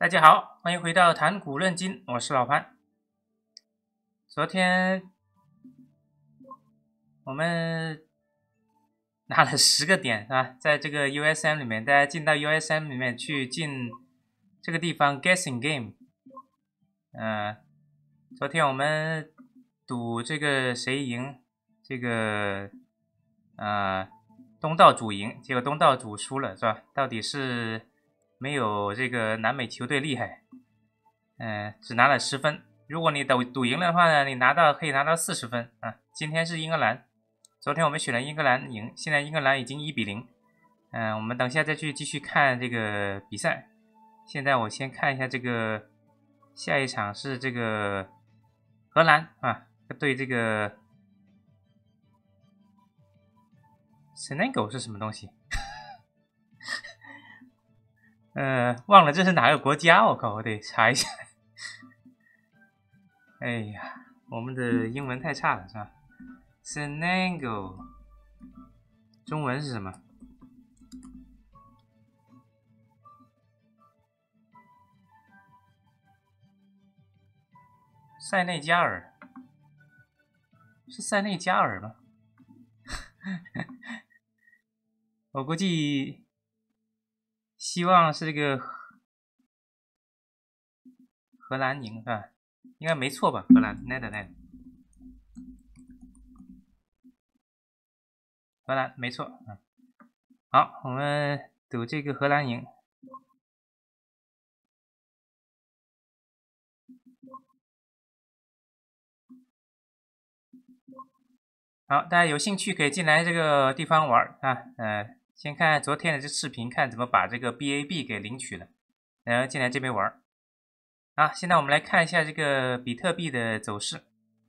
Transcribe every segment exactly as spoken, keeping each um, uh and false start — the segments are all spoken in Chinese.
大家好，欢迎回到谈股论金，我是老潘。昨天我们拿了十个点啊，在这个 U S M 里面，大家进到 U S M 里面去进这个地方 Guessing Game。呃，昨天我们赌这个谁赢，这个呃东道主赢，结果东道主输了，是吧？到底是没有这个南美球队厉害，嗯、呃，只拿了十分。如果你赌赌赢了的话呢，你拿到可以拿到四十分啊。今天是英格兰，昨天我们选了英格兰赢，现在英格兰已经一比零。嗯、呃，我们等一下再去继续看这个比赛。现在我先看一下这个下一场是这个荷兰啊对这个 Senegal 是什么东西？呃，忘了这是哪个国家，我靠，我得查一下。哎呀，我们的英文太差了，是吧 ？Senegal 中文是什么？塞内加尔是塞内加尔吗？我估计希望是这个荷兰赢是吧？应该没错吧？荷兰 Netherlands 荷兰没错。嗯，好，我们赌这个荷兰赢。好，大家有兴趣可以进来这个地方玩啊。呃，先看昨天的这视频，看怎么把这个 B A B 给领取了，然后进来这边玩。啊，现在我们来看一下这个比特币的走势。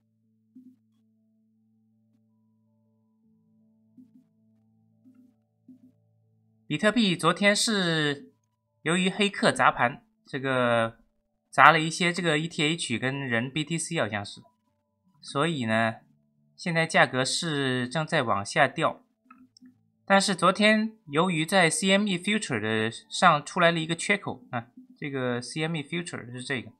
比特币昨天是由于黑客砸盘，这个砸了一些这个 E T H 跟人 B T C 好像是，所以呢，现在价格是正在往下掉。但是昨天由于在 C M E Future 的上出来了一个缺口啊，这个 C M E Future 是这个。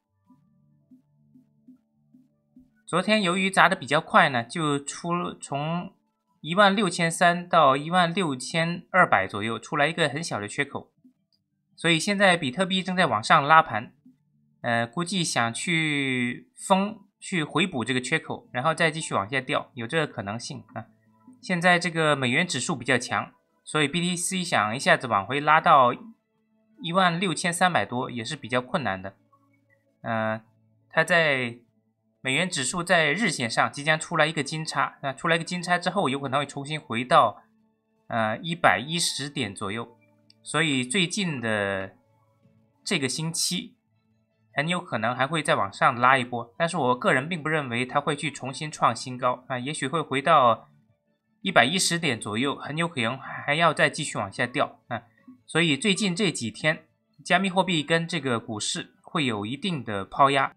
昨天由于砸的比较快呢，就出从一万六千三到一万六千二百左右出来一个很小的缺口，所以现在比特币正在往上拉盘，呃，估计想去封去回补这个缺口，然后再继续往下掉，有这个可能性啊。现在这个美元指数比较强，所以 B T C 想一下子往回拉到一万六千三百多也是比较困难的。呃，它在美元指数在日线上即将出来一个金叉，那出来一个金叉之后，有可能会重新回到呃一百一十点左右，所以最近的这个星期很有可能还会再往上拉一波，但是我个人并不认为它会去重新创新高啊，也许会回到一百一十点左右，很有可能还要再继续往下掉啊，所以最近这几天加密货币跟这个股市会有一定的抛压。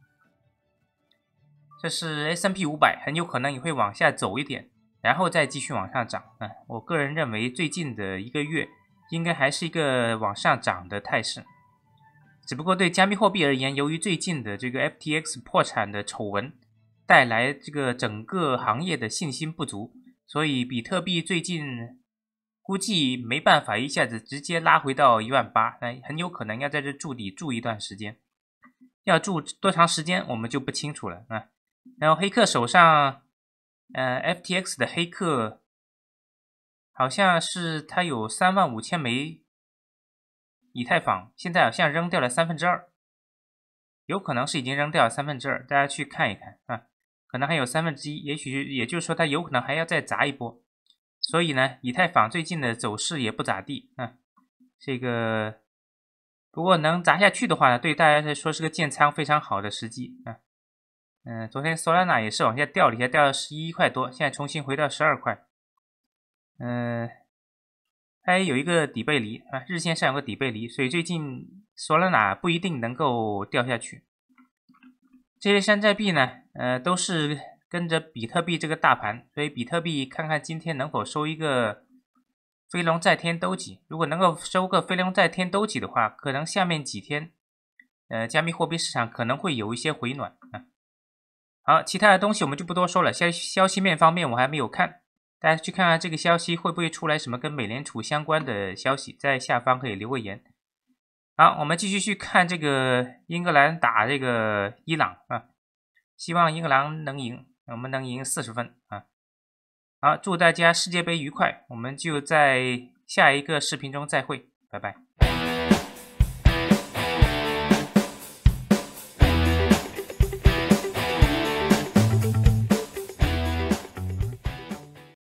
这是 S and P 五百，很有可能也会往下走一点，然后再继续往上涨。嗯，我个人认为最近的一个月应该还是一个往上涨的态势。只不过对加密货币而言，由于最近的这个 F T X 破产的丑闻带来这个整个行业的信心不足，所以比特币最近估计没办法一下子直接拉回到一万八，很有可能要在这筑底筑一段时间。要筑多长时间我们就不清楚了啊。然后黑客手上呃 F T X 的黑客好像是他有三万五千枚以太坊，现在好像扔掉了三分之二，有可能是已经扔掉了三分之二，大家去看一看啊，可能还有三分之一，也许也就是说他有可能还要再砸一波，所以呢以太坊最近的走势也不咋地啊，这个不过能砸下去的话呢，对大家来说是个建仓非常好的时机啊。嗯、呃，昨天 Solana 也是往下掉了一下，掉到十一块多，现在重新回到十二块。嗯、呃，它有一个底背离啊，日线上有个底背离，所以最近 Solana 不一定能够掉下去。这些山寨币呢，呃，都是跟着比特币这个大盘，所以比特币看看今天能否收一个飞龙在天兜脊。如果能够收个飞龙在天兜脊的话，可能下面几天呃，加密货币市场可能会有一些回暖啊。好，其他的东西我们就不多说了。消消息面方面我还没有看，大家去看看这个消息会不会出来什么跟美联储相关的消息，在下方可以留个言。好，我们继续去看这个英格兰打这个伊朗啊，希望英格兰能赢，我们能赢四十分啊。好，祝大家世界杯愉快，我们就在下一个视频中再会，拜拜。